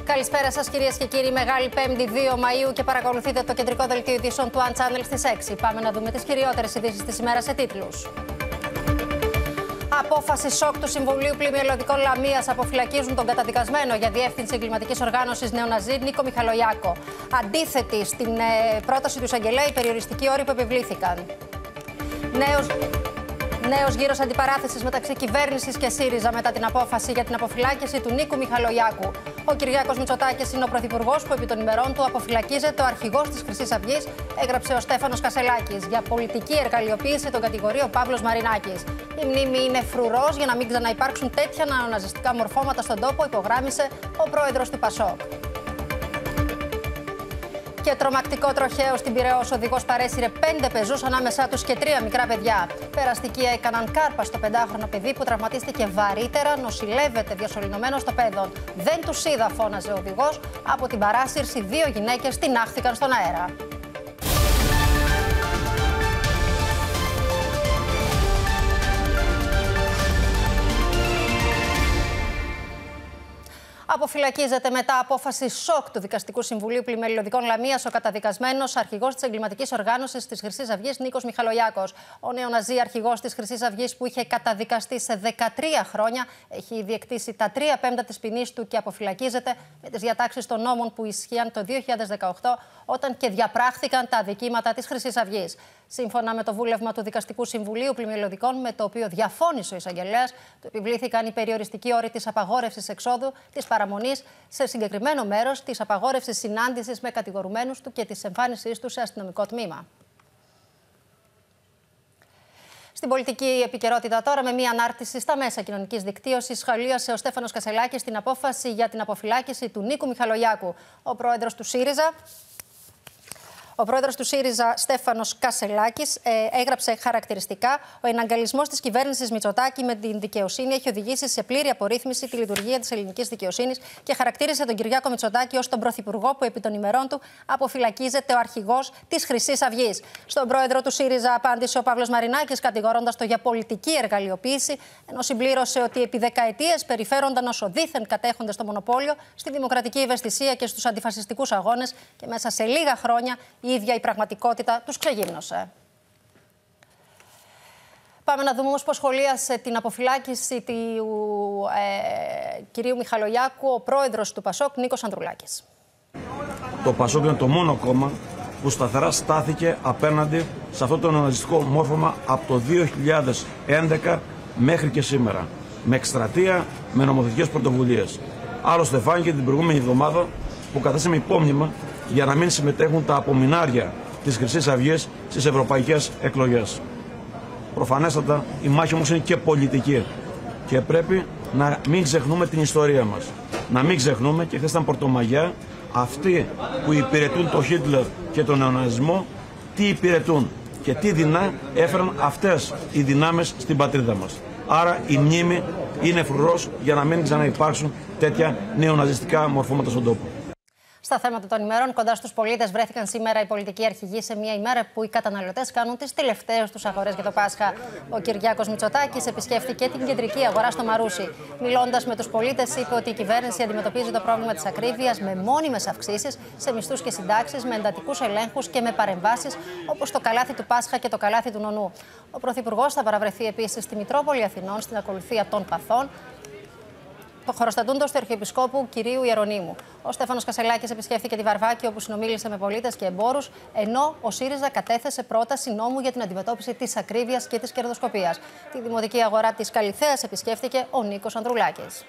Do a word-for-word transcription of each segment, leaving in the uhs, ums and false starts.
Καλησπέρα σας κυρίες και κύριοι. Μεγάλη Πέμπτη δύο Μαΐου και παρακολουθείτε το κεντρικό δελτίο ειδήσεων του One Channel στις έξι. Πάμε να δούμε τις κυριότερες ειδήσεις της ημέρας σε τίτλους. Απόφαση σοκ του Συμβουλίου Πλημμυρολογικών Λαμίας αποφυλακίζουν τον καταδικασμένο για διεύθυνση εγκληματικής οργάνωσης νεοναζί Νίκο Μιχαλολιάκο. Αντίθετη στην ε, πρόταση του εισαγγελέα οι περιοριστικοί όροι που επιβλήθηκαν. Νέος... Νέος γύρος αντιπαράθεσης μεταξύ κυβέρνησης και ΣΥΡΙΖΑ μετά την απόφαση για την αποφυλάκηση του Νίκου Μιχαλολιάκου. Ο Κυριάκος Μητσοτάκης είναι ο πρωθυπουργός που επί των ημερών του αποφυλακίζεται. Ο αρχηγός της Χρυσής Αυγής, έγραψε ο Στέφανος Κασελάκης. Για πολιτική εργαλειοποίηση τον κατηγορεί ο Παύλος Μαρινάκης. Η μνήμη είναι φρουρός για να μην ξαναυπάρξουν τέτοια νεοναζιστικά μορφώματα στον τόπο, υπογράμμισε ο πρόεδρος του Πασόκ. Και τρομακτικό τροχαίο στην Πειραιώς. Ο οδηγός παρέσυρε πέντε πεζούς, ανάμεσά τους και τρία μικρά παιδιά. Περαστικοί έκαναν κάρπα στο πεντάχρονο παιδί που τραυματίστηκε βαρύτερα, νοσηλεύεται διασωληνωμένο στο πέδον. Δεν τους είδα, φώναζε ο οδηγός. Από την παράσυρση, δύο γυναίκες τινάχθηκαν στον αέρα. Αποφυλακίζεται μετά απόφαση σοκ του Δικαστικού Συμβουλίου Πλημμυρολογικών Λαμίας ο καταδικασμένος αρχηγός της εγκληματικής οργάνωσης της Χρυσής Αυγής Νίκος Μιχαλολιάκος. Ο νεοναζί αρχηγός της Χρυσής Αυγής που είχε καταδικαστεί σε δεκατρία χρόνια έχει ήδη εκτίσει τα τρία πέμπτα της ποινής του και αποφυλακίζεται με τις διατάξεις των νόμων που ισχύαν το δύο χιλιάδες δεκαοκτώ όταν και διαπράχθηκαν τα αδικήματα της Χρυσής Αυγής. Σύμφωνα με το βούλευμα του Δικαστικού Συμβουλίου Πλημμυρολογικών, με το οποίο διαφώνησε ο εισαγγελέας, του επιβλήθηκαν οι περιοριστικοί όροι της απαγόρευσης εξόδου, της παραμονής σε συγκεκριμένο μέρος, της απαγόρευσης συνάντησης με κατηγορουμένους του και της εμφάνισής του σε αστυνομικό τμήμα. Στην πολιτική επικαιρότητα τώρα, με μία ανάρτηση στα μέσα κοινωνικής δικτύωσης, σχολίασε ο Στέφανος Κασελάκης την απόφαση για την αποφυλάκηση του Νίκου Μιχαλολιάκου. Ο πρόεδρος του ΣΥΡΙΖΑ. Ο πρόεδρος του ΣΥΡΙΖΑ, Στέφανος Κασελάκης, ε, έγραψε χαρακτηριστικά: ο εναγκαλισμός της κυβέρνησης Μητσοτάκη με την δικαιοσύνη έχει οδηγήσει σε πλήρη απορρίθμιση τη λειτουργία της ελληνικής δικαιοσύνης και χαρακτήρισε τον Κυριάκο Μητσοτάκη ως τον πρωθυπουργό που επί των ημερών του αποφυλακίζεται ο αρχηγός της Χρυσής Αυγής. Στον πρόεδρο του ΣΥΡΙΖΑ απάντησε ο Παύλος Μαρινάκης, κατηγορώντας το για πολιτική εργαλειοποίηση, ενώ συμπλήρωσε ότι επί δεκαετίες περιφέρονταν ως δίθεν κατέχοντες στο μονοπόλιο, στη δημοκρατική ευαισθησία και στους αντιφασιστικούς αγώνες και μέσα σε λίγα χρόνια η ίδια η πραγματικότητα τους ξεγύμνωσε. Πάμε να δούμε όμως πώς σχολίασε την αποφυλάκηση του ε, κυρίου Μιχαλολιάκου ο πρόεδρος του Πασόκ, Νίκος Ανδρουλάκης. Το Πασόκ είναι το μόνο κόμμα που σταθερά στάθηκε απέναντι σε αυτό το νεοναζιστικό μόρφωμα από το δύο χιλιάδες έντεκα μέχρι και σήμερα. Με εκστρατεία, με νομοθετικές πρωτοβουλίες. Άλλωστε φάνηκε την προηγούμενη εβδομάδα που κατάσταμε υπόμνημα για να μην συμμετέχουν τα απομεινάρια της Χρυσής Αυγής στις ευρωπαϊκές εκλογές. Προφανέστατα η μάχη όμως είναι και πολιτική και πρέπει να μην ξεχνούμε την ιστορία μας. Να μην ξεχνούμε, και χθες ήταν Πρωτομαγιά, αυτοί που υπηρετούν το Χίτλερ και τον νεοναζισμό, τι υπηρετούν και τι δεινά έφεραν αυτές οι δυνάμεις στην πατρίδα μας. Άρα η μνήμη είναι φρουρός για να μην ξαναυπάρξουν τέτοια νεοναζιστικά μορφώματα στον τόπο. Στα θέματα των ημερών, κοντά στους πολίτες βρέθηκαν σήμερα οι πολιτικοί αρχηγοί σε μια ημέρα που οι καταναλωτές κάνουν τις τελευταίες τους αγορές για το Πάσχα. Ο Κυριάκος Μητσοτάκης επισκέφθηκε την κεντρική αγορά στο Μαρούσι. Μιλώντας με τους πολίτες, είπε ότι η κυβέρνηση αντιμετωπίζει το πρόβλημα της ακρίβειας με μόνιμες αυξήσεις σε μισθούς και συντάξεις, με εντατικούς ελέγχους και με παρεμβάσεις όπως το καλάθι του Πάσχα και το καλάθι του Νονού. Ο Πρωθυπουργός θα παραβρεθεί επίσης στη Μητρόπολη Αθηνών στην ακολουθία των παθών, χωροστατούντος του Αρχιεπισκόπου κυρίου Ιερονύμου. Ο Στέφανος Κασελάκης επισκέφθηκε τη Βαρβάκη, όπου συνομίλησε με πολίτες και εμπόρους, ενώ ο ΣΥΡΙΖΑ κατέθεσε πρόταση νόμου για την αντιμετώπιση της ακρίβειας και της κερδοσκοπίας. Τη δημοτική αγορά της Καλιθέας επισκέφθηκε ο Νίκος Ανδρουλάκης.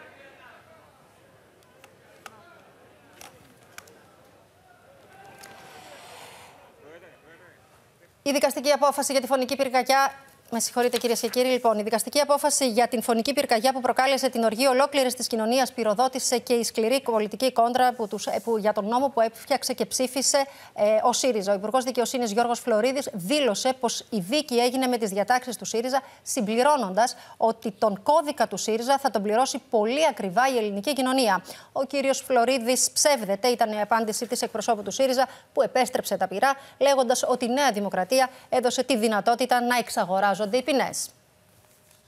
Η δικαστική απόφαση για τη φωνική πυρκαγιά. Με συγχωρείτε κυρίες και κύριοι, λοιπόν, η δικαστική απόφαση για την φωνική πυρκαγιά που προκάλεσε την οργή ολόκληρης της κοινωνίας πυροδότησε και η σκληρή πολιτική κόντρα που τους, που, για τον νόμο που έφτιαξε και ψήφισε ε, ο ΣΥΡΙΖΑ. Ο Υπουργός Δικαιοσύνης Γιώργος Φλωρίδης δήλωσε πως η δίκη έγινε με τις διατάξεις του ΣΥΡΙΖΑ, συμπληρώνοντας ότι τον κώδικα του ΣΥΡΙΖΑ θα τον πληρώσει πολύ ακριβά η ελληνική κοινωνία. Ο κύριος Φλωρίδης ψεύδεται, ήταν η απάντηση της εκπροσώπου του ΣΥΡΙΖΑ, που επέστρεψε τα πυρά, λέγοντας ότι η Νέα Δημοκρατία έδωσε τη δυνατότητα να εξαγοράζονται οι ποινές.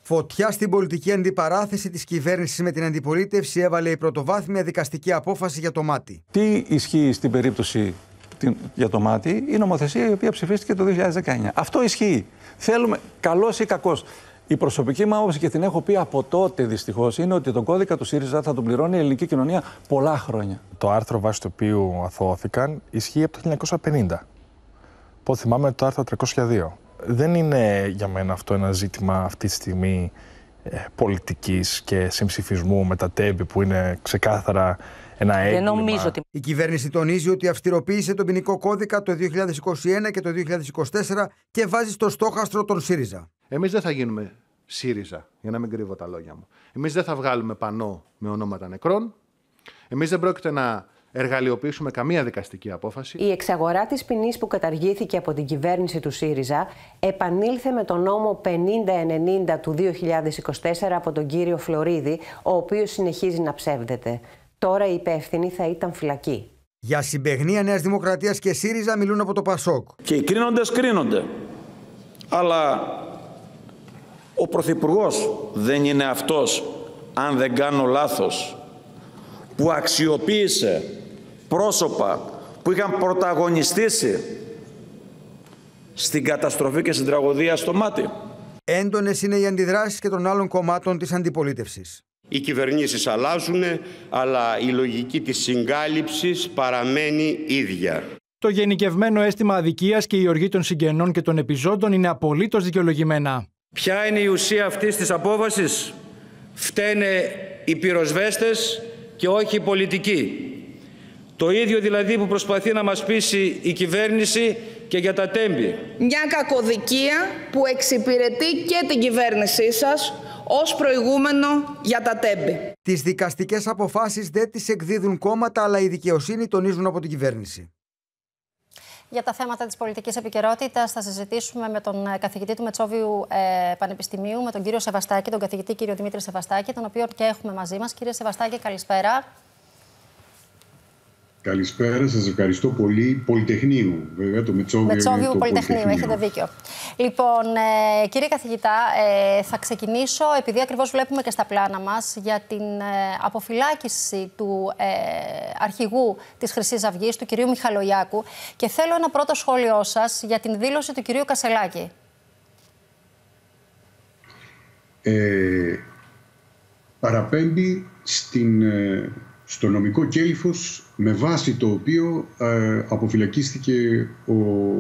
Φωτιά στην πολιτική αντιπαράθεση της κυβέρνησης με την αντιπολίτευση έβαλε η πρωτοβάθμια δικαστική απόφαση για το ΜΑΤΗ. Τι ισχύει στην περίπτωση για το ΜΑΤΗ? Η νομοθεσία η οποία ψηφίστηκε το δύο χιλιάδες δεκαεννιά. Αυτό ισχύει. Θέλουμε, καλός ή κακός. Η προσωπική μου άποψη, και την έχω πει από τότε δυστυχώς, είναι ότι τον κώδικα του ΣΥΡΙΖΑ θα τον πληρώνει η ελληνική κοινωνία πολλά χρόνια. Το άρθρο βάσει του οποίου αθωώθηκαν ισχύει από το χίλια εννιακόσια πενήντα. Πω θυμάμαι το άρθρο τριακόσια δύο. Δεν είναι για μένα αυτό ένα ζήτημα αυτή τη στιγμή ε, πολιτικής και συμψηφισμού με τα τέμπη που είναι ξεκάθαρα ένα έγκλημα. Ότι... Η κυβέρνηση τονίζει ότι αυστηροποίησε τον ποινικό κώδικα το δύο χιλιάδες είκοσι ένα και το δύο χιλιάδες είκοσι τέσσερα και βάζει στο στόχαστρο τον ΣΥΡΙΖΑ. Εμείς δεν θα γίνουμε ΣΥΡΙΖΑ, για να μην κρύβω τα λόγια μου. Εμείς δεν θα βγάλουμε πανό με ονόματα νεκρών. Εμείς δεν πρόκειται να εργαλειοποιήσουμε καμία δικαστική απόφαση. Η εξαγορά της ποινής που καταργήθηκε από την κυβέρνηση του ΣΥΡΙΖΑ επανήλθε με τον νόμο πενήντα ενενήντα του δύο χιλιάδες είκοσι τέσσερα από τον κύριο Φλωρίδη, ο οποίος συνεχίζει να ψεύδεται. Τώρα οι υπεύθυνοι θα ήταν φυλακοί. Για συμπαιγνία Νέας Δημοκρατίας και ΣΥΡΙΖΑ μιλούν από το ΠΑΣΟΚ. Και οι κρίνοντες κρίνονται. Αλλά ο Πρωθυπουργός δεν είναι αυτός, αν δεν κάνω λάθος, που αξιοποίησε πρόσωπα που είχαν πρωταγωνιστήσει στην καταστροφή και στην τραγωδία στο ΜΑΤΗ. Έντονες είναι οι αντιδράσεις και των άλλων κομμάτων της αντιπολίτευσης. Οι κυβερνήσεις αλλάζουν, αλλά η λογική της συγκάλυψης παραμένει ίδια. Το γενικευμένο αίσθημα αδικίας και η οργή των συγγενών και των επιζώντων είναι απολύτως δικαιολογημένα. Ποια είναι η ουσία αυτής της απόφασης? Φταίνε οι πυροσβέστες και όχι οι πολιτικοί. Το ίδιο δηλαδή που προσπαθεί να μας πείσει η κυβέρνηση και για τα τέμπη. Μια κακοδικία που εξυπηρετεί και την κυβέρνησή σας ως προηγούμενο για τα τέμπη. Τις δικαστικές αποφάσεις δεν τις εκδίδουν κόμματα, αλλά η δικαιοσύνη, τονίζουν από την κυβέρνηση. Για τα θέματα της πολιτικής επικαιρότητας θα συζητήσουμε με τον καθηγητή του Μετσόβιου ε, Πανεπιστημίου, με τον κύριο Σεβαστάκη, τον καθηγητή κύριο Δημήτρη Σεβαστάκη, τον οποίο και έχουμε μαζί μας. Κύριε Σεβαστάκη, καλησπέρα. Καλησπέρα, σας ευχαριστώ πολύ. Πολυτεχνείου, βέβαια, το Μετσόβιο. Μετσόβιου το Πολυτεχνείου, έχετε δίκιο. Λοιπόν, ε, κύριε καθηγητά, ε, θα ξεκινήσω, επειδή ακριβώς βλέπουμε και στα πλάνα μας, για την ε, αποφυλάκηση του ε, αρχηγού της Χρυσής Αυγής, του κυρίου Μιχαλολιάκου, και θέλω ένα πρώτο σχόλιο σας για την δήλωση του κυρίου Κασσελάκη. Ε, παραπέμπει στην... Ε, στο νομικό κέλυφος με βάση το οποίο ε, αποφυλακίστηκε ο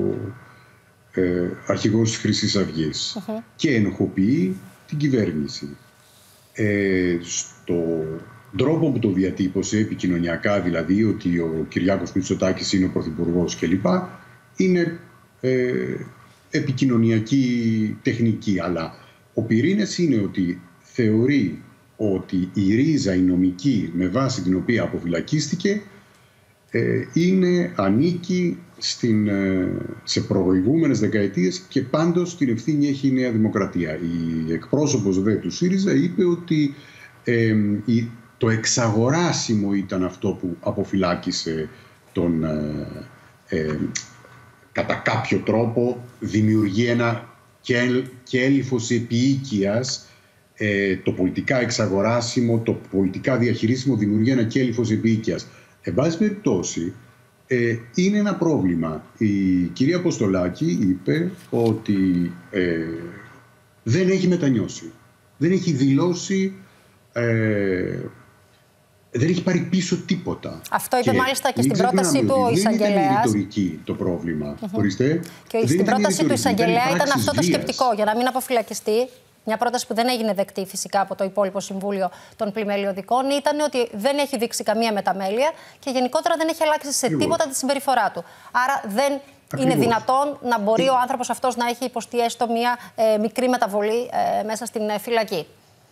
ε, αρχηγός της Χρυσής Αυγής uh-huh. και ενοχοποιεί την κυβέρνηση. Ε, στο τρόπο που το διατύπωσε επικοινωνιακά, δηλαδή ότι ο Κυριάκος Μητσοτάκης είναι ο πρωθυπουργός κλπ, είναι ε, επικοινωνιακή τεχνική, αλλά ο πυρήνας είναι ότι θεωρεί ότι η ρίζα, η νομική, με βάση την οποία αποφυλακίστηκε, ε, είναι, ανήκει στην, ε, σε προηγούμενες δεκαετίες και πάντως την ευθύνη έχει η Νέα Δημοκρατία. Η εκπρόσωπος δε του ΣΥΡΙΖΑ είπε ότι ε, η, το εξαγοράσιμο ήταν αυτό που αποφυλάκησε τον, ε, ε, κατά κάποιο τρόπο δημιουργεί ένα κέλυφος επιοίκειας. Ε, το πολιτικά εξαγοράσιμο, το πολιτικά διαχειρίσιμο δημιουργεί ένα κέλυφος επιοίκειας. Εν πάση περιπτώσει, ε, είναι ένα πρόβλημα. Η κυρία Αποστολάκη είπε ότι ε, δεν έχει μετανιώσει. Δεν έχει δηλώσει, ε, δεν έχει πάρει πίσω τίποτα. Αυτό είπε και μάλιστα και στην πρόταση του ο εισαγγελέας. Δεν ήταν ρητορική το πρόβλημα. Mm-hmm. Ορίστε. Και δεν στην πρόταση του εισαγγελέα ήταν αυτό το σκεπτικό, για να μην αποφυλακιστεί. Μια πρόταση που δεν έγινε δεκτή φυσικά από το υπόλοιπο Συμβούλιο των Πλημελιωδικών ήταν ότι δεν έχει δείξει καμία μεταμέλεια και γενικότερα δεν έχει αλλάξει σε Ακριβώς. τίποτα τη συμπεριφορά του. Άρα δεν Ακριβώς. είναι δυνατόν να μπορεί ο άνθρωπος αυτός να έχει υποστεί έστω μια ε, μικρή μεταβολή ε, μέσα στην ε, φυλακή.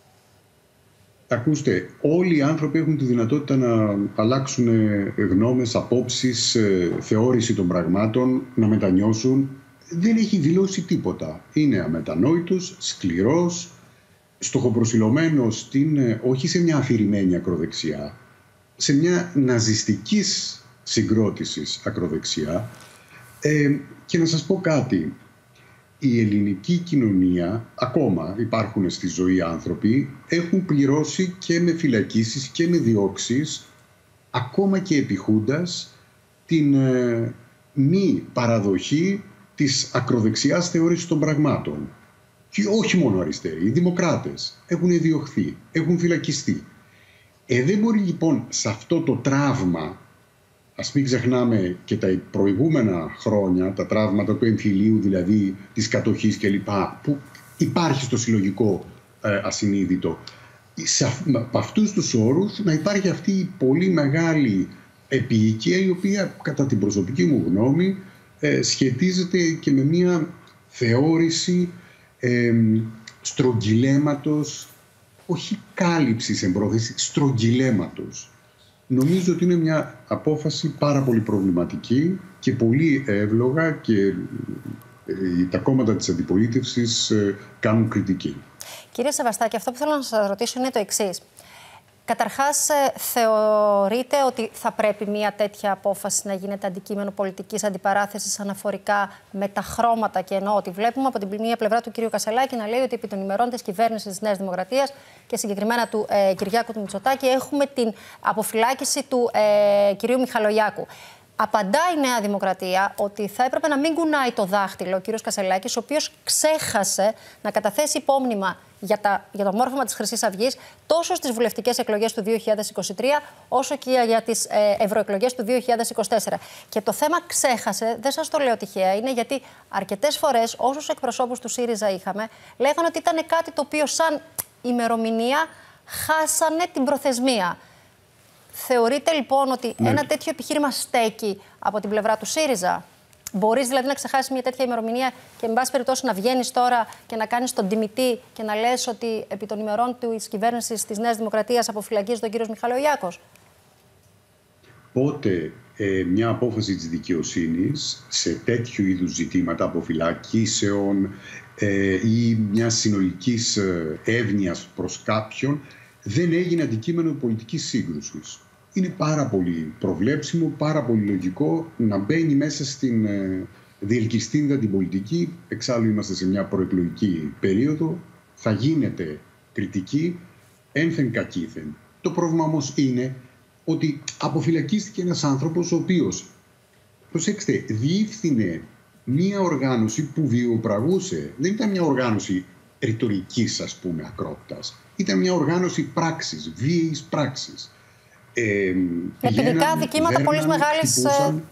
Ακούστε, όλοι οι άνθρωποι έχουν τη δυνατότητα να αλλάξουν γνώμες, απόψεις, ε, θεώρηση των πραγμάτων, να μετανιώσουν. Δεν έχει δηλώσει τίποτα. Είναι αμετανόητος, σκληρός, στοχοπροσιλωμένος στην, όχι σε μια αφηρημένη ακροδεξιά, σε μια ναζιστικής συγκρότησης ακροδεξιά. Ε, και να σας πω κάτι. η ελληνική κοινωνία, ακόμα υπάρχουν στη ζωή άνθρωποι, έχουν πληρώσει και με φυλακίσεις και με διώξεις, ακόμα και επιχούντας, την ε, μη παραδοχή της ακροδεξιάς θεώρησης των πραγμάτων. Και όχι μόνο αριστεροί, οι δημοκράτες έχουν διωχθεί, έχουν φυλακιστεί. Ε, δεν μπορεί λοιπόν σε αυτό το τραύμα, ας μην ξεχνάμε και τα προηγούμενα χρόνια, τα τραύματα του εμφυλίου, δηλαδή της κατοχής κλπ, που υπάρχει στο συλλογικό ε, ασυνείδητο. Σε από αυτούς τους όρους να υπάρχει αυτή η πολύ μεγάλη επίοικια, η οποία κατά την προσωπική μου γνώμη ε, σχετίζεται και με μια θεώρηση ε, στρογγυλέματος, όχι κάλυψης εμπρόθεση, στρογγυλέματος. Νομίζω ότι είναι μια απόφαση πάρα πολύ προβληματική και πολύ εύλογα και ε, τα κόμματα της αντιπολίτευσης ε, κάνουν κριτική. Κύριε Σεβαστάκη, αυτό που θέλω να σας ρωτήσω είναι το εξής. Καταρχάς, θεωρείτε ότι θα πρέπει μια τέτοια απόφαση να γίνεται αντικείμενο πολιτικής αντιπαράθεσης αναφορικά με τα χρώματα, και εννοώ ότι βλέπουμε από την μία πλευρά του κ. Κασσελάκη να λέει ότι επί των ημερών της κυβέρνησης της Νέας Δημοκρατίας και συγκεκριμένα του ε, Κυριάκου του Μητσοτάκη έχουμε την αποφυλάκηση του ε, κ. Μιχαλολιάκου. Απαντάει η Νέα Δημοκρατία ότι θα έπρεπε να μην κουνάει το δάχτυλο ο κ. Κασσελάκης, ο οποίος ξέχασε να καταθέσει υπόμνημα για, τα, για το μόρφωμα της Χρυσής Αυγής τόσο στις βουλευτικές εκλογές του δύο χιλιάδες είκοσι τρία όσο και για τις ε, ευρωεκλογές του δύο χιλιάδες είκοσι τέσσερα. Και το θέμα ξέχασε, δεν σας το λέω τυχαία, είναι γιατί αρκετές φορές όσους εκπροσώπους του ΣΥΡΙΖΑ είχαμε λέγανε ότι ήταν κάτι το οποίο σαν ημερομηνία χάσανε την προθεσμία. Θεωρείτε λοιπόν ότι ναι. ένα τέτοιο επιχείρημα στέκει από την πλευρά του ΣΥΡΙΖΑ? Μπορείς δηλαδή να ξεχάσεις μια τέτοια ημερομηνία και με πάση περιπτώσει να βγαίνεις τώρα και να κάνεις τον τιμητή και να λες ότι επί των ημερών της κυβέρνησης της Νέας Δημοκρατίας αποφυλακίζει τον κύριο Μιχαλολιάκος? Πότε ε, μια απόφαση της δικαιοσύνης σε τέτοιου είδους ζητήματα αποφυλακίσεων ε, ή μια συνολικής ε, εύνοιας προς κάποιον δεν έγινε αντικείμενο πολιτικής σύγκρουσης. Είναι πάρα πολύ προβλέψιμο, πάρα πολύ λογικό να μπαίνει μέσα στην ε, διελκυστίνδα την πολιτική. Εξάλλου είμαστε σε μια προεκλογική περίοδο. Θα γίνεται κριτική ένθεν κακήθεν. Το πρόβλημα όμως είναι ότι αποφυλακίστηκε ένας άνθρωπος ο οποίος, προσέξτε, διεύθυνε μια οργάνωση που βιοπραγούσε. Δεν ήταν μια οργάνωση ρητορικής, ας πούμε, ακρότητας. Ήταν μια οργάνωση πράξης, βίαιης πράξης. Ε, με ποινικά δικήματα πολύ μεγάλης...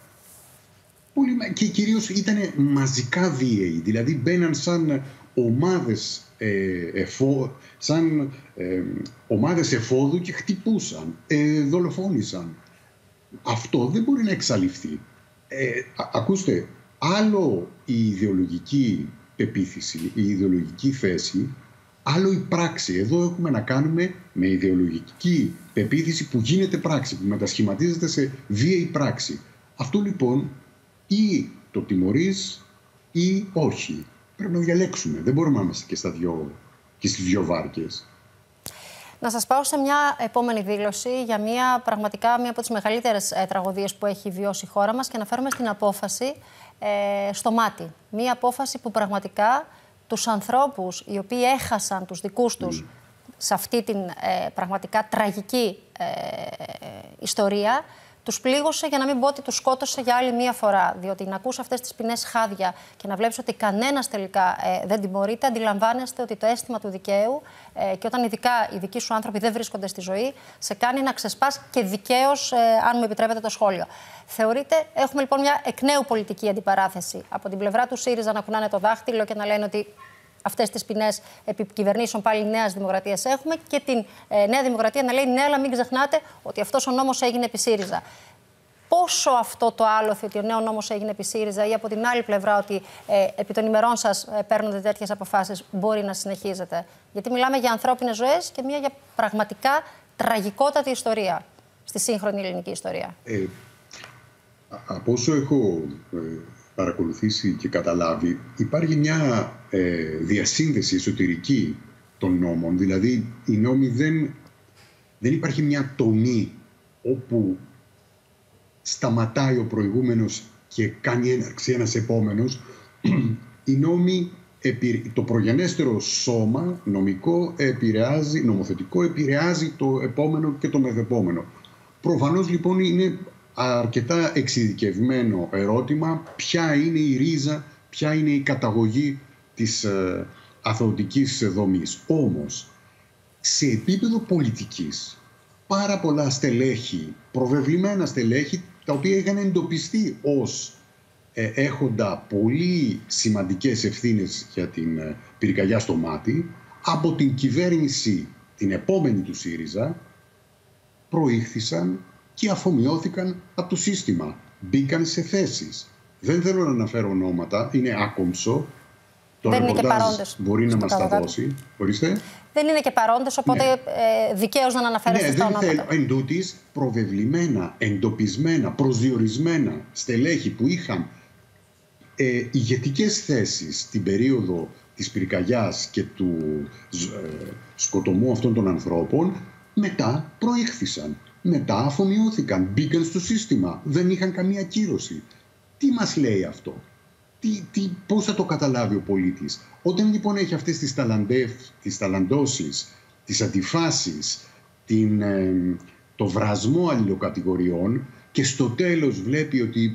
Πολύ, και κυρίως ήταν μαζικά βίαιοι. Δηλαδή μπαίναν σαν ομάδες, ε, εφό, σαν, ε, ομάδες εφόδου και χτυπούσαν, ε, δολοφόνησαν. Αυτό δεν μπορεί να εξαλειφθεί. Ε, α, ακούστε, άλλο η ιδεολογική πεποίθηση, η ιδεολογική θέση, άλλο η πράξη. Εδώ έχουμε να κάνουμε με ιδεολογική πεποίθηση που γίνεται πράξη, που μετασχηματίζεται σε βίαιη πράξη. Αυτό λοιπόν ή το τιμωρείς ή όχι. Πρέπει να διαλέξουμε. Δεν μπορούμε να είμαστε και, στα δυο, και στις δυο βάρκες. Να σας πάω σε μια επόμενη δήλωση για μια πραγματικά μία από τις μεγαλύτερες ε, τραγωδίες που έχει βιώσει η χώρα μας και αναφέρομαι στην απόφαση ε, στο μάτι. Μία απόφαση που πραγματικά τους ανθρώπους οι οποίοι έχασαν τους δικούς τους mm. σε αυτή την ε, πραγματικά τραγική ε, ιστορία, τους πλήγωσε, για να μην πω ότι τους σκότωσε για άλλη μία φορά. Διότι να ακούς αυτές τις ποινές χάδια και να βλέπεις ότι κανένας τελικά ε, δεν τιμωρείται, αντιλαμβάνεστε ότι το αίσθημα του δικαίου ε, και όταν ειδικά οι δικοί σου άνθρωποι δεν βρίσκονται στη ζωή, σε κάνει να ξεσπάς και δικαίως, ε, αν μου επιτρέπετε το σχόλιο. Θεωρείτε, έχουμε λοιπόν μια εκ νέου πολιτική αντιπαράθεση από την πλευρά του ΣΥΡΙΖΑ να κουνάνε το δάχτυλο και να λένε ότι αυτές τις ποινές επί κυβερνήσεων πάλι Νέας Δημοκρατίας έχουμε, και την ε, Νέα Δημοκρατία να λέει ναι, αλλά μην ξεχνάτε ότι αυτός ο νόμος έγινε επί ΣΥΡΙΖΑ. Πόσο αυτό το άλοθη ότι ο νέος νόμος έγινε επί ΣΥΡΙΖΑ, ή από την άλλη πλευρά ότι ε, επί των ημερών σας ε, παίρνονται τέτοιες αποφάσεις, μπορεί να συνεχίζεται? Γιατί μιλάμε για ανθρώπινες ζωές και μια για πραγματικά τραγικότατη ιστορία στη σύγχρονη ελληνική ιστορία. Ε, από όσο έχω ε, παρακολουθήσει και καταλάβει, υπάρχει μια ε, διασύνδεση εσωτερική των νόμων. Δηλαδή, οι νόμοι δεν, δεν υπάρχει μια τομή όπου σταματάει ο προηγούμενος και κάνει έναρξη ένας επόμενος. Οι νόμοι το προγενέστερο σώμα νομικό επηρεάζει, νομοθετικό επηρεάζει το επόμενο και το μεθεπόμενο. Προφανώς λοιπόν είναι αρκετά εξειδικευμένο ερώτημα ποια είναι η ρίζα, ποια είναι η καταγωγή της ε, αθωωτικής δομής. Όμως, σε επίπεδο πολιτικής, πάρα πολλά στελέχη, προβεβλημένα στελέχη, τα οποία είχαν εντοπιστεί ως ε, έχοντα πολύ σημαντικές ευθύνες για την ε, πυρκαγιά στο μάτι, από την κυβέρνηση την επόμενη του ΣΥΡΙΖΑ, προήχθησαν και αφομοιώθηκαν από το σύστημα. Μπήκαν σε θέσεις. Δεν θέλω να αναφέρω ονόματα, είναι άκομψο. Το δεν ρεπορτάζ μπορεί να μας τα δώσει. Ορίστε. Δεν είναι και παρόντες, οπότε ναι. ε, δικαίως να αναφέρεστε ναι, στα ονόματα. Θέλω, εν τούτης, προβεβλημένα, εντοπισμένα, προσδιορισμένα στελέχη που είχαν ε, ηγετικές θέσεις στην περίοδο της πυρκαγιάς και του ε, σκοτωμού αυτών των ανθρώπων, μετά προήχθησαν. Μετά αφομοιώθηκαν, μπήκαν στο σύστημα, δεν είχαν καμία κύρωση. Τι μας λέει αυτό, τι, τι, πώς θα το καταλάβει ο πολίτης? Όταν λοιπόν έχει αυτές τις, ταλαντεύ, τις ταλαντώσεις, τις αντιφάσεις, την, ε, το βρασμό αλληλοκατηγοριών και στο τέλος βλέπει ότι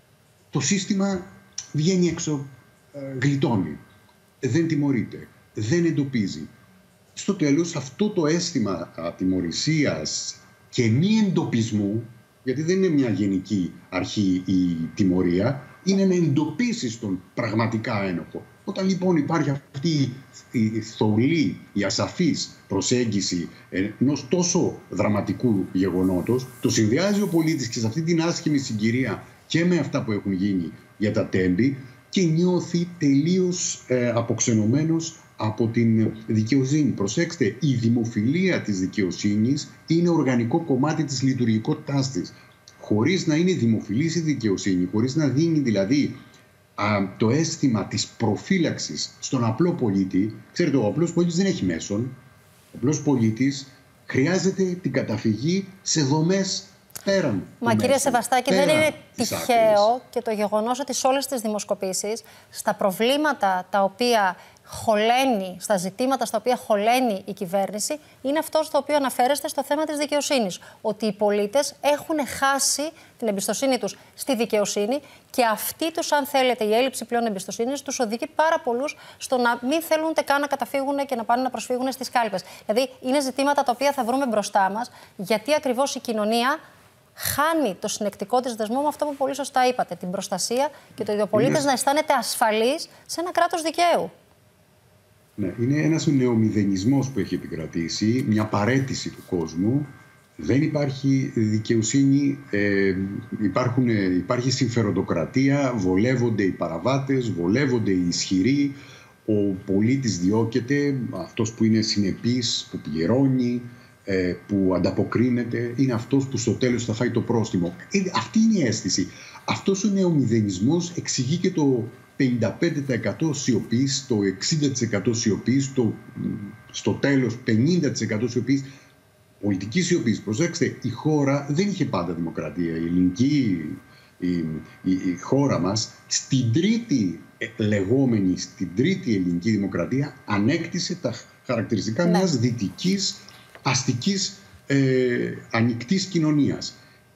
το σύστημα βγαίνει έξω, ε, γλιτώνει, δεν τιμωρείται, δεν εντοπίζει. Στο τέλος αυτό το αίσθημα ατιμωρησίας και μη εντοπισμού, γιατί δεν είναι μια γενική αρχή η τιμωρία, είναι να εντοπίσεις τον πραγματικά ένοχο. Όταν λοιπόν υπάρχει αυτή η θολή, η ασαφής προσέγγιση ενός τόσο δραματικού γεγονότος, το συνδυάζει ο πολίτης και σε αυτή την άσχημη συγκυρία και με αυτά που έχουν γίνει για τα τέμπη και νιώθει τελείως ε, αποξενωμένος από την δικαιοσύνη. Προσέξτε, η δημοφιλία της δικαιοσύνης είναι οργανικό κομμάτι της λειτουργικότητάς της. Χωρίς να είναι δημοφιλής η δικαιοσύνη, χωρίς να δίνει δηλαδή α, το αίσθημα της προφύλαξης στον απλό πολίτη. Ξέρετε, ο απλός πολίτης δεν έχει μέσον. Ο απλός πολίτης χρειάζεται την καταφυγή σε δομές πέραν. Μα κύριε μέσου, Σεβαστάκη, δεν είναι τυχαίο και το γεγονός ότι σε όλες τις δημοσκοπήσεις, στα προβλήματα τα οποία χωλαίνει, στα ζητήματα στα οποία χωλαίνει η κυβέρνηση, είναι αυτό στο οποίο αναφέρεστε στο θέμα της δικαιοσύνης. Ότι οι πολίτες έχουν χάσει την εμπιστοσύνη τους στη δικαιοσύνη και αυτή τους, αν θέλετε, η έλλειψη πλέον εμπιστοσύνης τους οδηγεί πάρα πολλούς στο να μην θέλουν ούτε καν να καταφύγουν και να πάνε να προσφύγουν στις κάλπες. Δηλαδή, είναι ζητήματα τα οποία θα βρούμε μπροστά μας, γιατί ακριβώς η κοινωνία χάνει το συνεκτικό της δεσμό με αυτό που πολύ σωστά είπατε, την προστασία και το ότι ο πολίτης να αισθάνεται ασφαλής σε ένα κράτος δικαίου. Ναι, είναι ένας νεομηδενισμός που έχει επικρατήσει, μια παραίτηση του κόσμου. Δεν υπάρχει δικαιοσύνη, ε, υπάρχουν, υπάρχει συμφεροντοκρατία, βολεύονται οι παραβάτες, βολεύονται οι ισχυροί, ο πολίτης διώκεται, αυτός που είναι συνεπής, που πληρώνει, ε, που ανταποκρίνεται, είναι αυτός που στο τέλος θα φάει το πρόστιμο. Ε, αυτή είναι η αίσθηση. Αυτός ο νεομηδενισμός εξηγεί και το πενήντα πέντε τοις εκατό σιωπής, το εξήντα τοις εκατό σιωπής, το, στο τέλος πενήντα τοις εκατό σιωπής, πολιτική σιωπής. Προσέξτε, η χώρα δεν είχε πάντα δημοκρατία. Η ελληνική, η, η, η χώρα μας, στην τρίτη λεγόμενη, στην τρίτη ελληνική δημοκρατία, ανέκτησε τα χαρακτηριστικά ναι. μιας δυτικής, αστικής, ε, ανοιχτής κοινωνίας.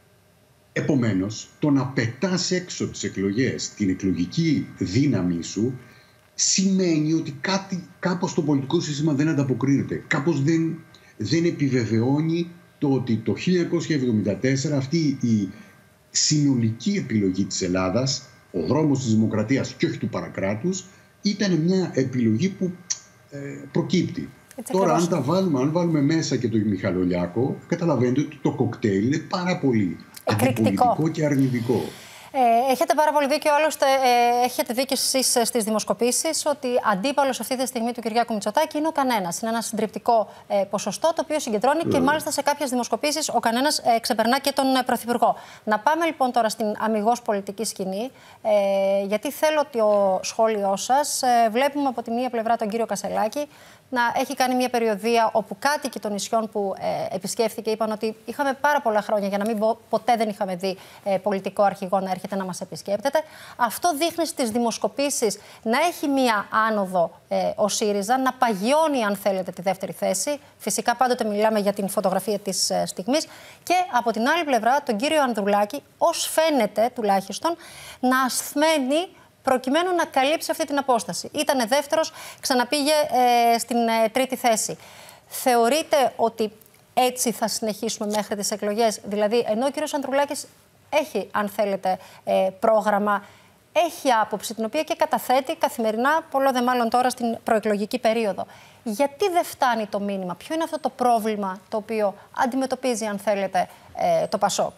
Επομένως, το να πετάς έξω τις εκλογές, την εκλογική δύναμη σου, σημαίνει ότι κάτι, κάπως το πολιτικό σύστημα δεν ανταποκρίνεται. Κάπως δεν, δεν επιβεβαιώνει το ότι το χίλια εννιακόσια εβδομήντα τέσσερα αυτή η συνολική επιλογή της Ελλάδας, ο δρόμος της δημοκρατίας και όχι του παρακράτους, ήταν μια επιλογή που ε, προκύπτει. Έτσι Τώρα, αν, τα βάλουμε, αν βάλουμε μέσα και τον Μιχαλολιάκο, καταλαβαίνετε ότι το κοκτέιλ είναι πάρα πολύ αντιπολιτικό και αρνητικό. Ε, έχετε πάρα πολύ δίκιο, άλλωστε ε, έχετε δίκιο εσείς στις δημοσκοπήσεις ότι αντίπαλος αυτή τη στιγμή του Κυριάκου Μητσοτάκη είναι ο κανένας. Είναι ένα συντριπτικό ε, ποσοστό το οποίο συγκεντρώνει yeah. και μάλιστα σε κάποιες δημοσκοπήσεις ο κανένας ε, ξεπερνά και τον ε, Πρωθυπουργό. Να πάμε λοιπόν τώρα στην αμιγώς πολιτική σκηνή, ε, γιατί θέλω το σχόλιο σας. Ε, βλέπουμε από τη μία πλευρά τον κύριο Κασελάκη, να έχει κάνει μια περιοδεία όπου κάτοικοι των νησιών που ε, επισκέφθηκε είπαν ότι είχαμε πάρα πολλά χρόνια, για να μην πω ποτέ δεν είχαμε δει ε, πολιτικό αρχηγό να έρχεται να μας επισκέπτεται. Αυτό δείχνει στις δημοσκοπήσεις να έχει μια άνοδο ε, ο ΣΥΡΙΖΑ, να παγιώνει, αν θέλετε, τη δεύτερη θέση. Φυσικά πάντοτε μιλάμε για την φωτογραφία της ε, στιγμής. Και από την άλλη πλευρά τον κύριο Ανδρουλάκη, ως φαίνεται τουλάχιστον, να ασθμένει προκειμένου να καλύψει αυτή την απόσταση. Ήτανε δεύτερος, ξαναπήγε ε, στην ε, τρίτη θέση. Θεωρείτε ότι έτσι θα συνεχίσουμε μέχρι τις εκλογές? Δηλαδή, ενώ ο κύριος Ανδρουλάκης έχει, αν θέλετε, ε, πρόγραμμα, έχει άποψη, την οποία και καταθέτει καθημερινά, πολλό δε μάλλον τώρα στην προεκλογική περίοδο. Γιατί δεν φτάνει το μήνυμα? Ποιο είναι αυτό το πρόβλημα το οποίο αντιμετωπίζει, αν θέλετε, ε, το ΠΑΣΟΚ?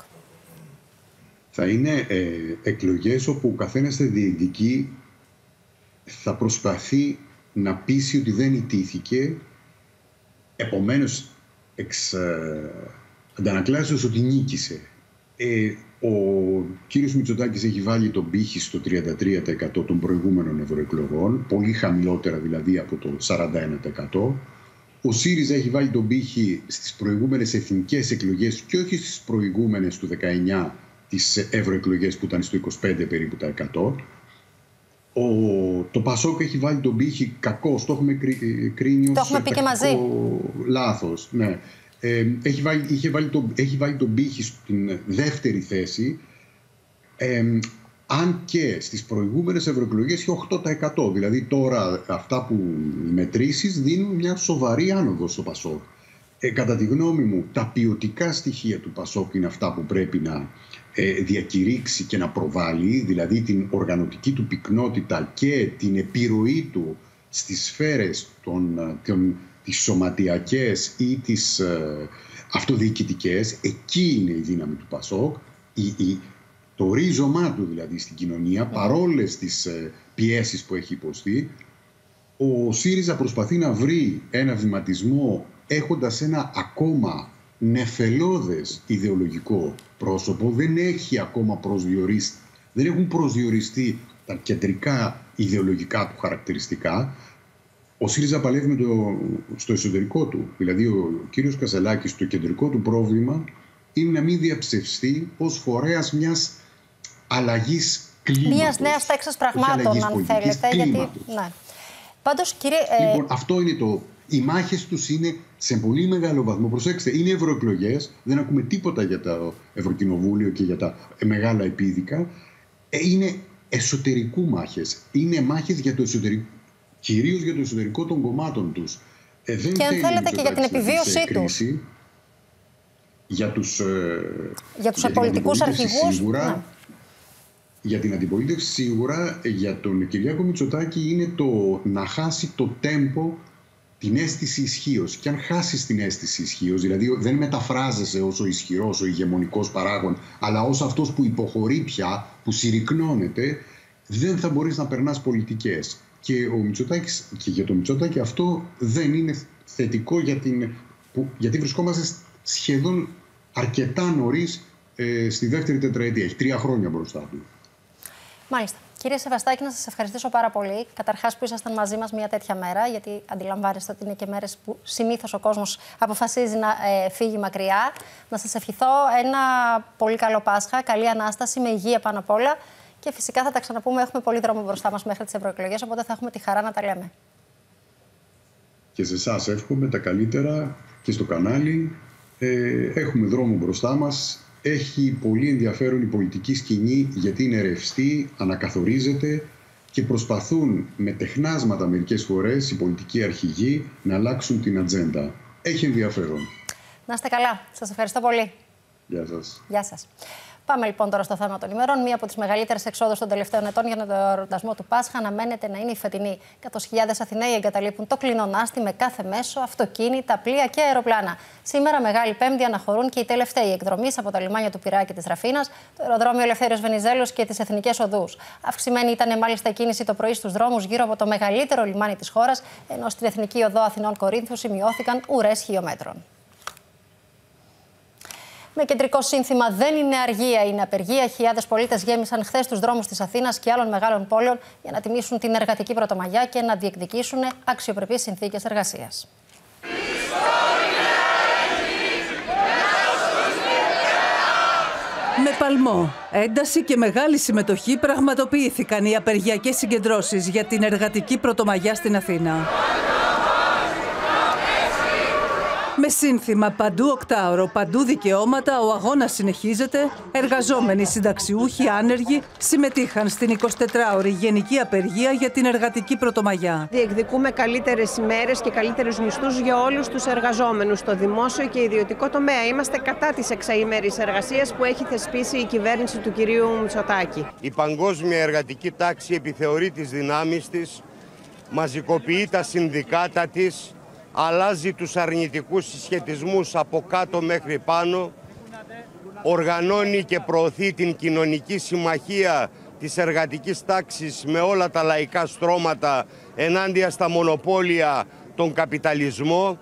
Θα είναι ε, εκλογές όπου ο καθένας θα διεκδικεί, θα προσπαθεί να πείσει ότι δεν ιτήθηκε, επομένως εξ ε, αντανακλάσεως ότι νίκησε. Ε, ο κύριος Μητσοτάκης έχει βάλει τον πύχη στο τριάντα τρία τοις εκατό των προηγούμενων ευρωεκλογών, πολύ χαμηλότερα δηλαδή από το σαράντα ένα τοις εκατό. Ο ΣΥΡΙΖΑ έχει βάλει τον πύχη στις προηγούμενες εθνικές εκλογές και όχι στις προηγούμενες του δεκαεννιά, τις ευρωεκλογές που ήταν στο είκοσι πέντε περίπου τα εκατό. Ο, το ΠΑΣΟΚ έχει βάλει τον πύχη κακός, το έχουμε κρίνει ως το έχουμε πει και μαζί. Λάθος. Ναι. Ε, έχει, βάλει, είχε βάλει τον, έχει βάλει τον πύχη στην δεύτερη θέση, ε, αν και στις προηγούμενες ευρωεκλογές είχε οκτώ τοις εκατό. Δηλαδή τώρα αυτά που μετρήσεις δίνουν μια σοβαρή άνοδο στο ΠΑΣΟΚ. Ε, κατά τη γνώμη μου, τα ποιοτικά στοιχεία του ΠΑΣΟΚ είναι αυτά που πρέπει να ε, διακηρύξει και να προβάλλει, δηλαδή την οργανωτική του πυκνότητα και την επιρροή του στις σφαίρες των, των, τις σωματιακές ή τις ε, αυτοδιοικητικές. Εκεί είναι η δύναμη του ΠΑΣΟΚ, η, η, το ρίζωμά του δηλαδή στην κοινωνία, παρόλες τις ε, πιέσεις που έχει υποστεί. Ο ΣΥΡΙΖΑ προσπαθεί να βρει ένα βηματισμό έχοντας ένα ακόμα νεφελώδες ιδεολογικό πρόσωπο. Δεν έχει ακόμα προσδιοριστεί, δεν έχουν προσδιοριστεί τα κεντρικά ιδεολογικά του χαρακτηριστικά. Ο ΣΥΡΙΖΑ παλεύει με το, στο εσωτερικό του. Δηλαδή ο κύριος Κασελάκης, το κεντρικό του πρόβλημα είναι να μην διαψευστεί ως φορέας μιας αλλαγής κλίματος. Μιας νέας τάξης πραγμάτων, αν θέλετε. Γιατί, ναι. Πάντως, κύριε, λοιπόν, ε... αυτό είναι το... Οι μάχες τους είναι σε πολύ μεγάλο βαθμό. Προσέξτε, είναι ευρωεκλογές, δεν ακούμε τίποτα για το Ευρωκοινοβούλιο και για τα μεγάλα επίδικα. Είναι εσωτερικού μάχες. Είναι μάχες για το εσωτερικό, κυρίως για το εσωτερικό των κομμάτων τους. Ε, δεν και αν θέλετε και για την επιβίωσή τους. Για τους, ε, για τους πολιτικούς αρχηγούς. Σίγουρα, ναι. Για την αντιπολίτευση σίγουρα, για τον Κυριάκο Μητσοτάκη είναι το να χάσει το τέμπο, την αίσθηση ισχύως. Και αν χάσεις την αίσθηση ισχύως, δηλαδή δεν μεταφράζεσαι ως ο ισχυρός, ο ηγεμονικός παράγων, αλλά ως αυτός που υποχωρεί πια, που συρρυκνώνεται, δεν θα μπορείς να περνάς πολιτικές. Και, ο Μητσοτάκης, και για τον Μητσοτάκη αυτό δεν είναι θετικό, για την, που, γιατί βρισκόμαστε σχεδόν αρκετά νωρίς ε, στη δεύτερη τετραετία. Έχει τρία χρόνια μπροστά του. Μάλιστα. Κύριε Σεβαστάκη, να σας ευχαριστήσω πάρα πολύ. Καταρχάς που ήσασταν μαζί μας μια τέτοια μέρα, γιατί αντιλαμβάνεστε ότι είναι και μέρες που συνήθως ο κόσμος αποφασίζει να ε, φύγει μακριά. Να σας ευχηθώ ένα πολύ καλό Πάσχα, καλή Ανάσταση, με υγεία πάνω απ' όλα. Και φυσικά θα τα ξαναπούμε. Έχουμε πολύ δρόμο μπροστά μας μέχρι τις ευρωεκλογές, οπότε θα έχουμε τη χαρά να τα λέμε. Και σε εσάς εύχομαι τα καλύτερα και στο κανάλι. Ε, έχουμε δρόμο μπροστά μας. Έχει πολύ ενδιαφέρον η πολιτική σκηνή, γιατί είναι ρευστή, ανακαθορίζεται και προσπαθούν με τεχνάσματα μερικές φορές οι πολιτικοί αρχηγοί να αλλάξουν την ατζέντα. Έχει ενδιαφέρον. Να είστε καλά. Σας ευχαριστώ πολύ. Γεια σας. Γεια σας. Πάμε λοιπόν τώρα στο θέμα των ημερών. Μία από τις μεγαλύτερες εξόδους των τελευταίων ετών για τον εορτασμό του Πάσχα αναμένεται να είναι η φετινή. Εκατός χιλιάδες Αθηναίοι εγκαταλείπουν το κλινονάστη με κάθε μέσο, αυτοκίνητα, πλοία και αεροπλάνα. Σήμερα, Μεγάλη Πέμπτη, αναχωρούν και οι τελευταίοι εκδρομείς από τα λιμάνια του Πειραιά και της Ραφίνας, το αεροδρόμιο Ελευθέριος Βενιζέλος και τις εθνικές οδούς. Αυξημένη ήταν μάλιστα η κίνηση το πρωί στους δρόμους γύρω από το μεγαλύτερο λιμάνι της χώρας, ενώ στην εθνική οδό Αθηνών Κορίνθου σημειώθηκαν ουρές χιλιόμετρων. Με κεντρικό σύνθημα «Δεν είναι αργία, είναι απεργία», χιλιάδες πολίτες γέμισαν χθες τους δρόμους της Αθήνας και άλλων μεγάλων πόλεων για να τιμήσουν την εργατική πρωτομαγιά και να διεκδικήσουν αξιοπρεπείς συνθήκες εργασίας. Με παλμό, ένταση και μεγάλη συμμετοχή πραγματοποιήθηκαν οι απεργιακές συγκεντρώσεις για την εργατική πρωτομαγιά στην Αθήνα. Με σύνθημα «Παντού οκτάωρο, παντού δικαιώματα, ο αγώνας συνεχίζεται», εργαζόμενοι, συνταξιούχοι, άνεργοι συμμετείχαν στην εικοσιτετράωρη γενική απεργία για την εργατική πρωτομαγιά. Διεκδικούμε καλύτερες ημέρες και καλύτερους μισθούς για όλους τους εργαζόμενους στο δημόσιο και ιδιωτικό τομέα. Είμαστε κατά της εξαήμερης εργασίας που έχει θεσπίσει η κυβέρνηση του κυρίου Μητσοτάκη. Η παγκόσμια εργατική τάξη επιθεωρεί τις δυνάμεις της, μαζικοποιεί τα συνδικάτα της, αλλάζει τους αρνητικούς συσχετισμούς από κάτω μέχρι πάνω, οργανώνει και προωθεί την κοινωνική συμμαχία της εργατικής τάξης με όλα τα λαϊκά στρώματα ενάντια στα μονοπόλια, τον καπιταλισμό.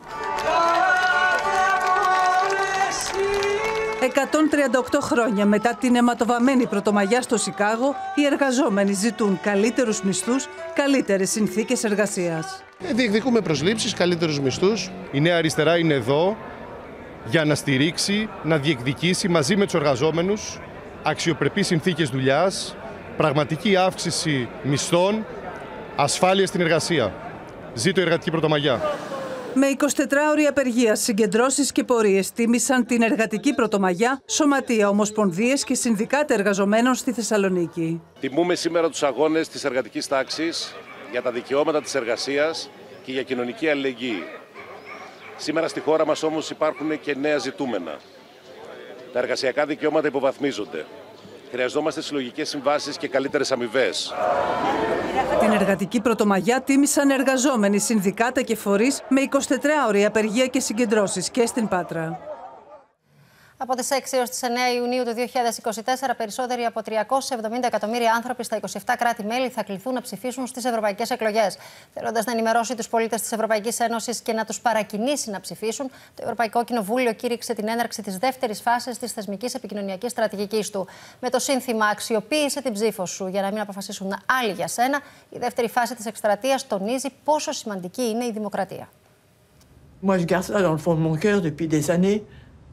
εκατόν τριάντα οκτώ χρόνια μετά την αιματοβαμμένη πρωτομαγιά στο Σικάγο, οι εργαζόμενοι ζητούν καλύτερους μισθούς, καλύτερες συνθήκες εργασίας. Διεκδικούμε προσλήψεις, καλύτερους μισθούς. Η Νέα Αριστερά είναι εδώ για να στηρίξει, να διεκδικήσει μαζί με τους εργαζόμενους αξιοπρεπείς συνθήκες δουλειάς, πραγματική αύξηση μισθών, ασφάλεια στην εργασία. Ζήτω η εργατική πρωτομαγιά. Με εικοσιτετράωρη απεργία, συγκεντρώσεις και πορείες τίμησαν την εργατική πρωτομαγιά σωματεία, ομοσπονδίες και συνδικάτα εργαζομένων στη Θεσσαλονίκη. Τιμούμε σήμερα τους αγώνες της εργατικής τάξης για τα δικαιώματα της εργασίας και για κοινωνική αλληλεγγύη. Σήμερα στη χώρα μας όμως υπάρχουν και νέα ζητούμενα. Τα εργασιακά δικαιώματα υποβαθμίζονται. Χρειαζόμαστε συλλογικές συμβάσεις και καλύτερες αμοιβές. Την εργατική πρωτομαγιά τίμησαν εργαζόμενοι, συνδικάτα και φορείς με εικοσιτετράωρη απεργία και συγκεντρώσεις και στην Πάτρα. Από τις έξι έως τις εννέα Ιουνίου του δύο χιλιάδες είκοσι τέσσερα, περισσότεροι από τριακόσια εβδομήντα εκατομμύρια άνθρωποι στα είκοσι επτά κράτη-μέλη θα κληθούν να ψηφίσουν στις ευρωπαϊκές εκλογές. Θέλοντας να ενημερώσει τους πολίτες της Ευρωπαϊκής Ένωσης και να τους παρακινήσει να ψηφίσουν, το Ευρωπαϊκό Κοινοβούλιο κήρυξε την έναρξη της δεύτερης φάσης της θεσμικής επικοινωνιακής στρατηγικής του. Με το σύνθημα «Αξιοποίησε την ψήφο σου για να μην αποφασίσουν άλλοι για σένα», η δεύτερη φάση της εκστρατείας τονίζει πόσο σημαντική είναι η δημοκρατία. Moi, je garde ça dans le fond de mon cœur depuis des années.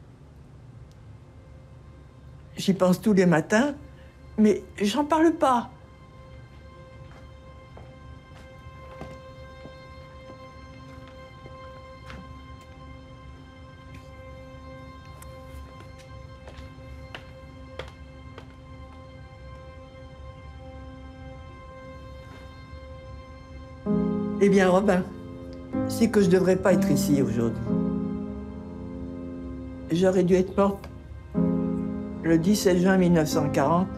J'y pense tous les matins, mais j'en parle pas. Eh bien, Robin, c'est que je devrais pas être ici aujourd'hui. J'aurais dû être morte le dix-sept juin mille neuf cent quarante.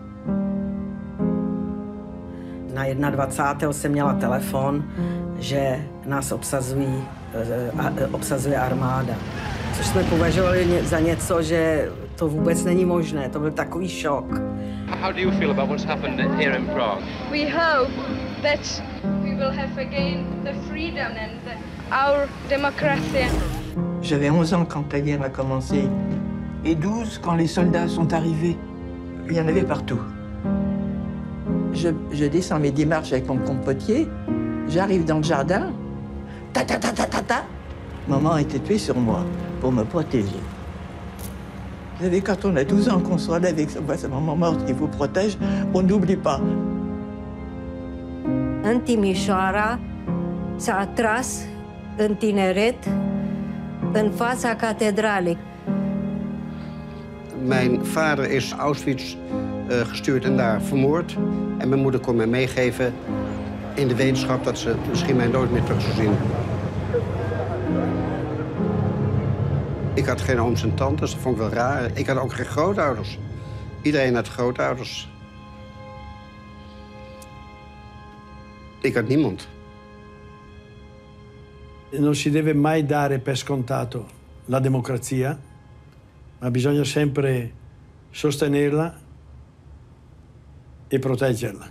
Na dvacátého prvního jsem měla telefon, že nás obsazují, obsazuje armáda. Což jsme považovali za něco, že to vůbec není možné. To byl takový šok. How do you feel about what's happened here in Prague? We hope that we will have again the freedom and the, our democracy. J'avais onze ans quand la guerre a commencé. Et douze quand les soldats sont arrivés. Il y en avait partout. Je, je descends mes démarches avec mon compotier, j'arrive dans le jardin, ta ta ta ta ta ta. Maman a été tuée sur moi pour me protéger. Vous savez, quand on a douze ans qu'on soit là avec sa maman morte qui vous protège, on n'oublie pas. În Timișoara s-a atras în tineret în fața catedralei. Mijn vader is Auschwitz uh, gestuurd en daar vermoord. En mijn moeder kon mij meegeven in de wetenschap dat ze misschien mij nooit meer terug zou zien. Ik had geen ooms en tantes, dat vond ik wel raar. Ik had ook geen grootouders. Iedereen had grootouders. Ik had niemand. Non si deve mai dare per scontato la democrazia, ma bisogna sempre sostenerla e proteggerla.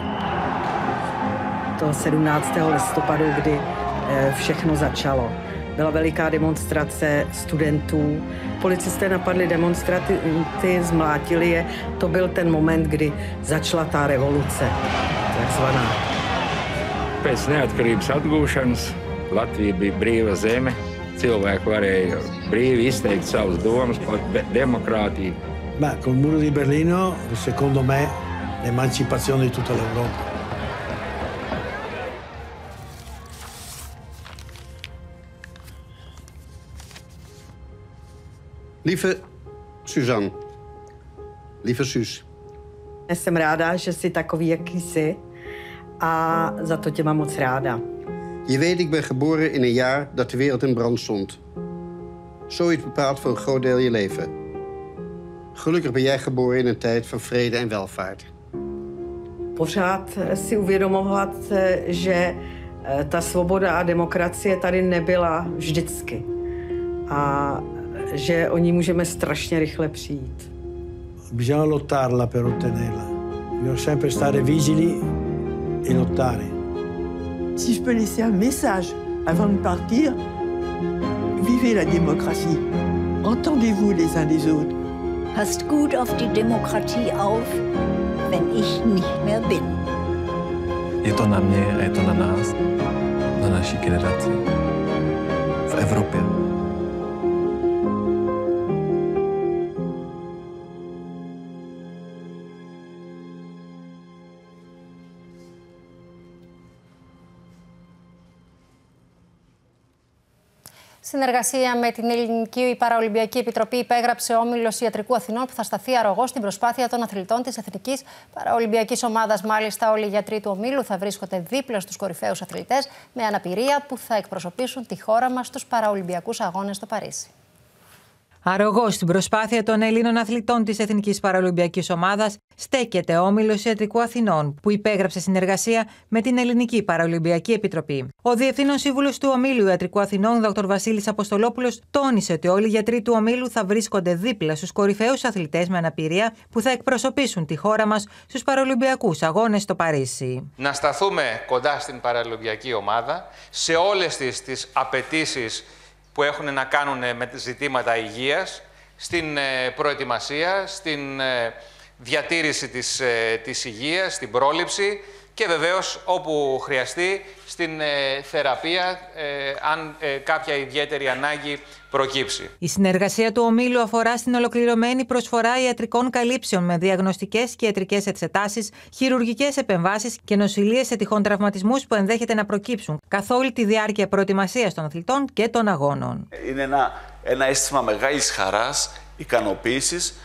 To sedmnáctého listopadu, kdy všechno začalo, byla veliká demonstrace studentů. Policisté napadli demonstranty, zmlátili je. To byl ten moment, kdy začala ta revoluce, takzvaná. Pēc neatkarības atgūšanas Latvija bija brīva zeme. Cilvēki varēja brīvi izteikt savas domas par demokrātiju. Ma col muro di Berlino, secondo me, l'emancipazione di tutta l'Europa. Lieve Suzanne, lieve Suus. Jsem ráda, že jsi takový, jaký jsi, a za to tě mám moc ráda. Je weet, ik ben geboren in een jaar dat de wereld in brand stond. Zoiets bepaalt voor een groot deel je leven. Gelukkig ben jij geboren in een tijd van vrede en welvaart. Pořád si uvědomovat, že ta svoboda a demokracie tady nebyla vždycky. A že o ní můžeme strašně rychle přijít. Bisogna lottarla per ottenerla. Bisogna sempre stare vigili e lottare. Si je peux laisser un message avant de partir, vivez la démocratie. Entendez-vous les uns des autres. Passt gut auf die Demokratie auf, wenn ich nicht mehr bin. Je to na mě a je to na nás, na naší generaci. V Evropě. Συνεργασία με την Ελληνική Παραολυμπιακή Επιτροπή υπέγραψε ο Όμιλος Ιατρικού Αθηνών που θα σταθεί αρρωγός στην προσπάθεια των αθλητών της Εθνικής Παραολυμπιακής Ομάδας. Μάλιστα, όλοι οι γιατροί του ομίλου θα βρίσκονται δίπλα στους κορυφαίους αθλητές με αναπηρία που θα εκπροσωπήσουν τη χώρα μας στους Παραολυμπιακούς Αγώνες στο Παρίσι. Αρρωγός στην προσπάθεια των Ελλήνων αθλητών της Εθνικής Παραολυμπιακής Ομάδας στέκεται ο Όμιλος Ιατρικού Αθηνών, που υπέγραψε συνεργασία με την Ελληνική Παραολυμπιακή Επιτροπή. Ο Διευθύνων Σύμβουλος του Ομίλου Ιατρικού Αθηνών, Δ. Βασίλης Αποστολόπουλος, τόνισε ότι όλοι οι γιατροί του ομίλου θα βρίσκονται δίπλα στους κορυφαίους αθλητές με αναπηρία που θα εκπροσωπήσουν τη χώρα μας στους Παραολυμπιακούς Αγώνες στο Παρίσι. Να σταθούμε κοντά στην Παραολυμπιακή Ομάδα σε όλες τις, τις απαιτήσεις που έχουν να κάνουν με ζητήματα υγείας, στην προετοιμασία, στην διατήρηση της, της υγείας, στην πρόληψη και βεβαίως όπου χρειαστεί στην θεραπεία, αν κάποια ιδιαίτερη ανάγκη προκύψει. Η συνεργασία του ομίλου αφορά στην ολοκληρωμένη προσφορά ιατρικών καλύψεων με διαγνωστικές και ιατρικές εξετάσεις, χειρουργικές επεμβάσεις και νοσηλείες σε τυχόν τραυματισμούς που ενδέχεται να προκύψουν καθ' όλη τη διάρκεια προετοιμασίας των αθλητών και των αγώνων. Είναι ένα, ένα αίσθημα μεγάλης χαράς, ικανοποίησης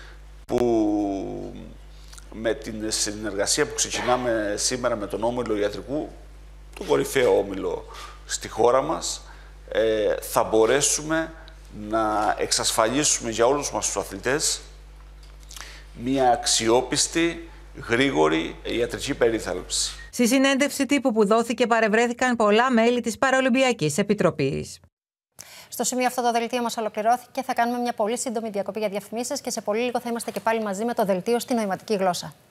που με την συνεργασία που ξεκινάμε σήμερα με τον Όμιλο Ιατρικού, τον κορυφαίο όμιλο στη χώρα μας, ε, θα μπορέσουμε να εξασφαλίσουμε για όλους μας τους αθλητές μια αξιόπιστη, γρήγορη ιατρική περίθαλψη. Στη συνέντευξη τύπου που δόθηκε παρευρέθηκαν πολλά μέλη της Παραολυμπιακής Επιτροπής. Στο σημείο αυτό το δελτίο μας ολοκληρώθηκε. Θα κάνουμε μια πολύ σύντομη διακοπή για διαφημίσεις και σε πολύ λίγο θα είμαστε και πάλι μαζί με το δελτίο στη νοηματική γλώσσα.